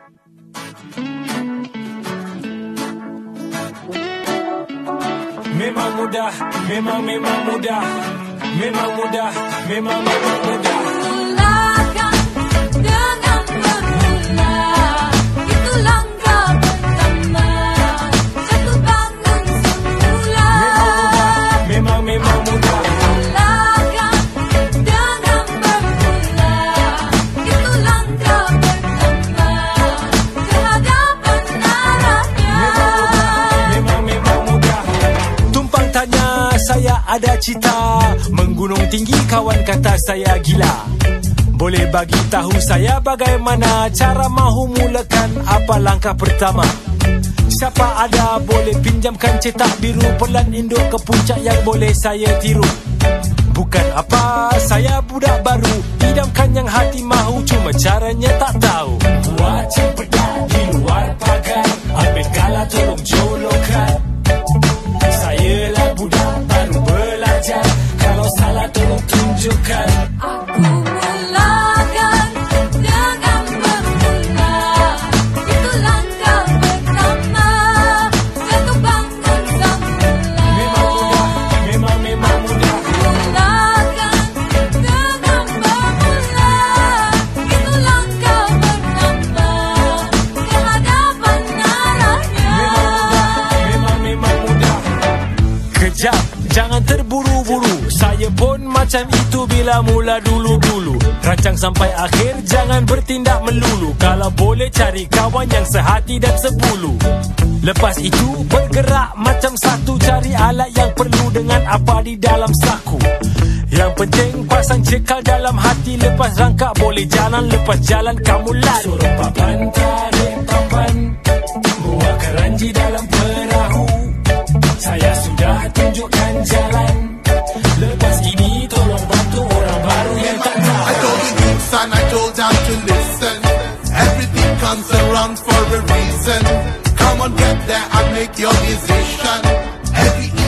Memang mudah, memang mudah. Memang mudah, memang mudah. Mulakan dengan bermula, itu langkah pertama. Jatuh bangun semula. Memang mudah. Mulakan dengan bermula, itu langkah pertama. Kehadapan arahnya. Memang mudah. Tumpang tanya, saya ada cita. Menggunung tinggi, kawan kata saya gila. Boleh bagi tahu saya bagaimana cara mahu mulakan apa langkah pertama? Siapa ada boleh pinjamkan cetak biru, pelan induk ke puncak yang boleh saya tiru? Bukan apa, saya budak baru, idamkan yang hati mahu, cuma caranya tak tahu. Buat cempedak di luar pagar, ambil galah tolong jolokkan. Saya lah budak baru belajar, kalau salah tolong tunjukkan. Aku mulakan dengan bermula, itu langkah pertama. Jatuh bangun semula. Memang mudah. Mulakan dengan bermula, itu langkah pertama. Kehadapan arahnya. Memang mudah. Kejap, jangan terburu-buru. Saya pun macam itu bila mula dulu-dulu. Rancang sampai akhir, jangan bertindak melulu. Kalau boleh cari kawan yang sehati dan sebulu. Lepas itu bergerak macam satu, cari alat yang perlu dengan apa di dalam saku. Yang penting pasang cekal dalam hati. Lepas rangkak boleh jalan, lepas jalan kamu lari. Suruh papan, tarik papan, buat keranji dalam perahu. Saya sudah tunjukkan jalan. Lepas ini tolong bantu orang baru yang tak tahu. I told the youths and I told them to listen. Everything comes around for a reason. Come on, get there and make your decision. Every